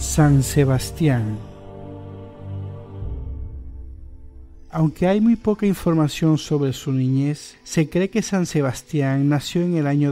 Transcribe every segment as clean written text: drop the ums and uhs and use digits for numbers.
San Sebastián. Aunque hay muy poca información sobre su niñez, se cree que San Sebastián nació en el año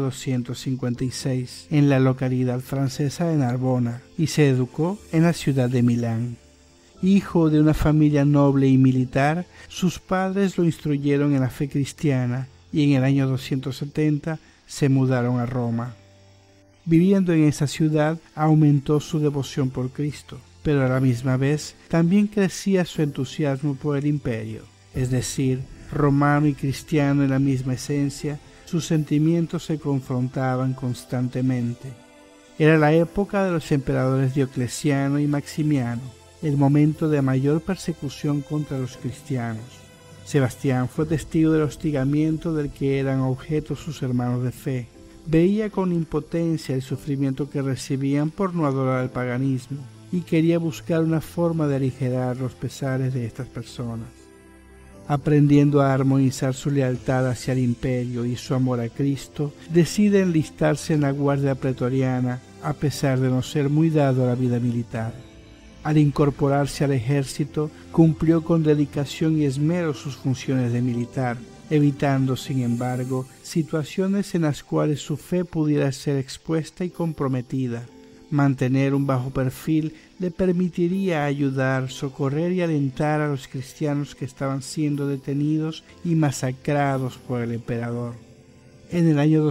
256 en la localidad francesa de Narbona y se educó en la ciudad de Milán. Hijo de una familia noble y militar, sus padres lo instruyeron en la fe cristiana y en el año 270 se mudaron a Roma. Viviendo en esa ciudad aumentó su devoción por Cristo, pero a la misma vez también crecía su entusiasmo por el imperio, es decir, romano y cristiano en la misma esencia. Sus sentimientos se confrontaban constantemente. Era la época de los emperadores Diocleciano y Maximiano, el momento de mayor persecución contra los cristianos. Sebastián fue testigo del hostigamiento del que eran objeto sus hermanos de fe. Veía con impotencia el sufrimiento que recibían por no adorar al paganismo y quería buscar una forma de aligerar los pesares de estas personas. Aprendiendo a armonizar su lealtad hacia el imperio y su amor a Cristo, decide enlistarse en la guardia pretoriana a pesar de no ser muy dado a la vida militar. Al incorporarse al ejército, cumplió con dedicación y esmero sus funciones de militar, evitando, sin embargo, situaciones en las cuales su fe pudiera ser expuesta y comprometida. Mantener un bajo perfil le permitiría ayudar, socorrer y alentar a los cristianos que estaban siendo detenidos y masacrados por el emperador. En el año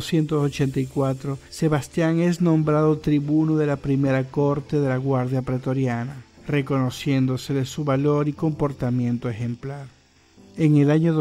284, Sebastián es nombrado tribuno de la primera corte de la Guardia Pretoriana, reconociéndosele su valor y comportamiento ejemplar. En el año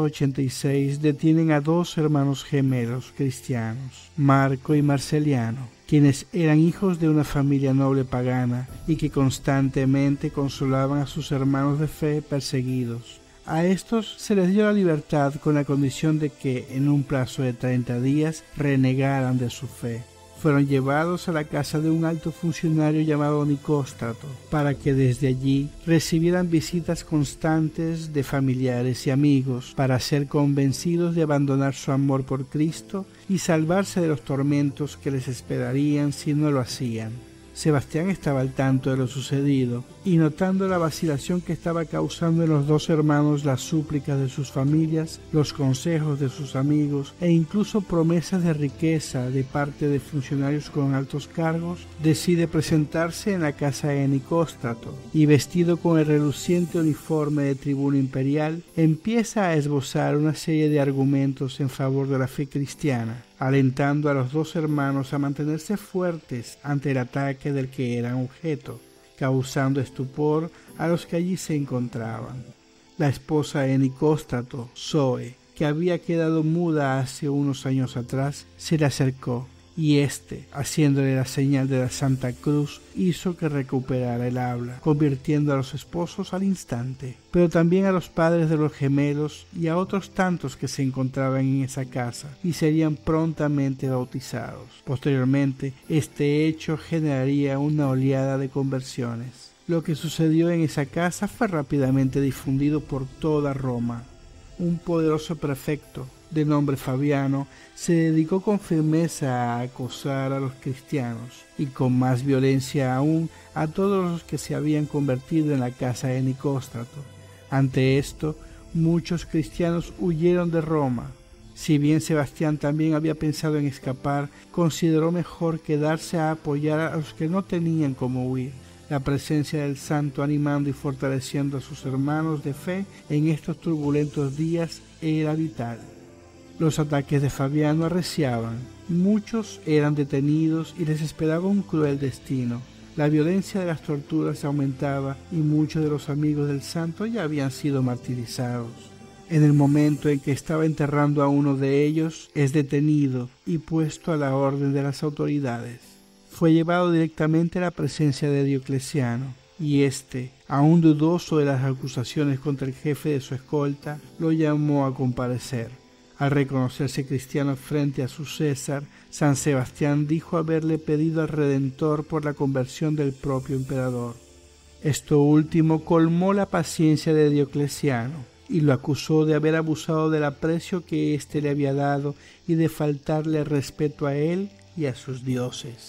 286 detienen a dos hermanos gemelos cristianos, Marco y Marceliano, quienes eran hijos de una familia noble pagana y que constantemente consolaban a sus hermanos de fe perseguidos. A estos se les dio la libertad con la condición de que, en un plazo de 30 días, renegaran de su fe. Fueron llevados a la casa de un alto funcionario llamado Nicóstrato, para que desde allí recibieran visitas constantes de familiares y amigos, para ser convencidos de abandonar su amor por Cristo y salvarse de los tormentos que les esperarían si no lo hacían. Sebastián estaba al tanto de lo sucedido, y notando la vacilación que estaba causando en los dos hermanos las súplicas de sus familias, los consejos de sus amigos e incluso promesas de riqueza de parte de funcionarios con altos cargos, decide presentarse en la casa de Nicóstrato y, vestido con el reluciente uniforme de tribuno imperial, empieza a esbozar una serie de argumentos en favor de la fe cristiana, alentando a los dos hermanos a mantenerse fuertes ante el ataque del que eran objeto, causando estupor a los que allí se encontraban. La esposa de Nicóstrato, Zoe, que había quedado muda hace unos años atrás, se le acercó y haciéndole la señal de la Santa Cruz, hizo que recuperara el habla, convirtiendo a los esposos al instante, pero también a los padres de los gemelos y a otros tantos que se encontraban en esa casa y serían prontamente bautizados. Posteriormente, este hecho generaría una oleada de conversiones. Lo que sucedió en esa casa fue rápidamente difundido por toda Roma. Un poderoso prefecto, de nombre Fabiano, se dedicó con firmeza a acosar a los cristianos y con más violencia aún a todos los que se habían convertido en la casa de Nicóstrato. Ante esto, muchos cristianos huyeron de Roma. Si bien Sebastián también había pensado en escapar, consideró mejor quedarse a apoyar a los que no tenían cómo huir. La presencia del santo animando y fortaleciendo a sus hermanos de fe en estos turbulentos días era vital. Los ataques de Fabiano arreciaban, muchos eran detenidos y les esperaba un cruel destino. La violencia de las torturas aumentaba y muchos de los amigos del santo ya habían sido martirizados. En el momento en que estaba enterrando a uno de ellos, es detenido y puesto a la orden de las autoridades. Fue llevado directamente a la presencia de Diocleciano, y aún dudoso de las acusaciones contra el jefe de su escolta, lo llamó a comparecer. Al reconocerse cristiano frente a su César, San Sebastián dijo haberle pedido al Redentor por la conversión del propio emperador. Esto último colmó la paciencia de Diocleciano y lo acusó de haber abusado del aprecio que éste le había dado y de faltarle respeto a él y a sus dioses.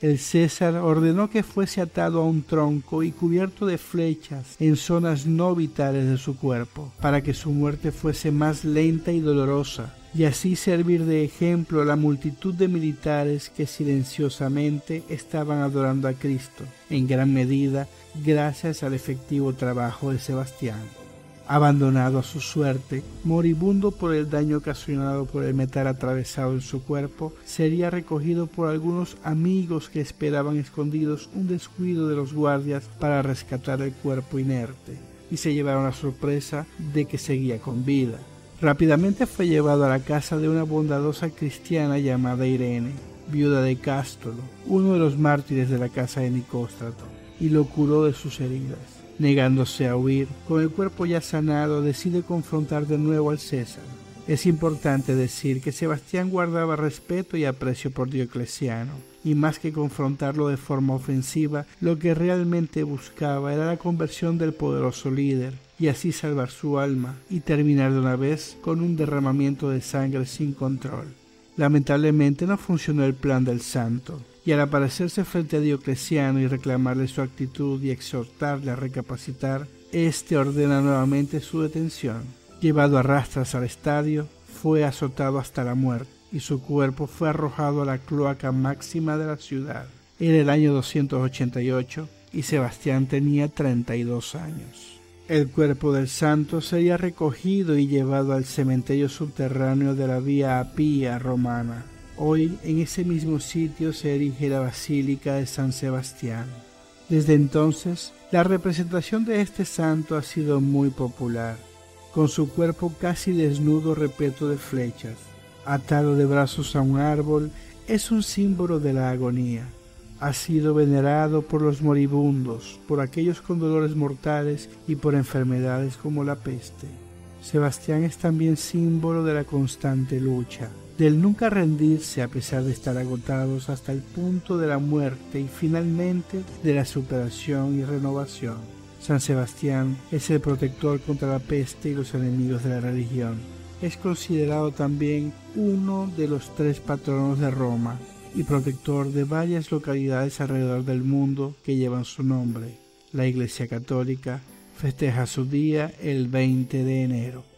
El César ordenó que fuese atado a un tronco y cubierto de flechas en zonas no vitales de su cuerpo, para que su muerte fuese más lenta y dolorosa, y así servir de ejemplo a la multitud de militares que silenciosamente estaban adorando a Cristo, en gran medida gracias al efectivo trabajo de Sebastián. Abandonado a su suerte, moribundo por el daño ocasionado por el metal atravesado en su cuerpo, sería recogido por algunos amigos que esperaban escondidos un descuido de los guardias para rescatar el cuerpo inerte, y se llevaron la sorpresa de que seguía con vida. Rápidamente fue llevado a la casa de una bondadosa cristiana llamada Irene, viuda de Cástolo, uno de los mártires de la casa de Nicóstrato, y lo curó de sus heridas. Negándose a huir, con el cuerpo ya sanado, decide confrontar de nuevo al César. Es importante decir que Sebastián guardaba respeto y aprecio por Diocleciano, y más que confrontarlo de forma ofensiva, lo que realmente buscaba era la conversión del poderoso líder, y así salvar su alma y terminar de una vez con un derramamiento de sangre sin control. Lamentablemente no funcionó el plan del santo, y al aparecerse frente a Diocleciano y reclamarle su actitud y exhortarle a recapacitar, éste ordena nuevamente su detención. Llevado a rastras al estadio, fue azotado hasta la muerte, y su cuerpo fue arrojado a la cloaca máxima de la ciudad. Era el año 288 y Sebastián tenía 32 años. El cuerpo del santo sería recogido y llevado al cementerio subterráneo de la Vía Apia romana. Hoy en ese mismo sitio se erige la Basílica de San Sebastián. Desde entonces, la representación de este santo ha sido muy popular, con su cuerpo casi desnudo repleto de flechas, atado de brazos a un árbol, es un símbolo de la agonía. Ha sido venerado por los moribundos, por aquellos con dolores mortales y por enfermedades como la peste. Sebastián es también símbolo de la constante lucha, del nunca rendirse a pesar de estar agotados hasta el punto de la muerte y finalmente de la superación y renovación. San Sebastián es el protector contra la peste y los enemigos de la religión. Es considerado también uno de los 3 patronos de Roma y protector de varias localidades alrededor del mundo que llevan su nombre. La Iglesia Católica festeja su día el 20 de enero.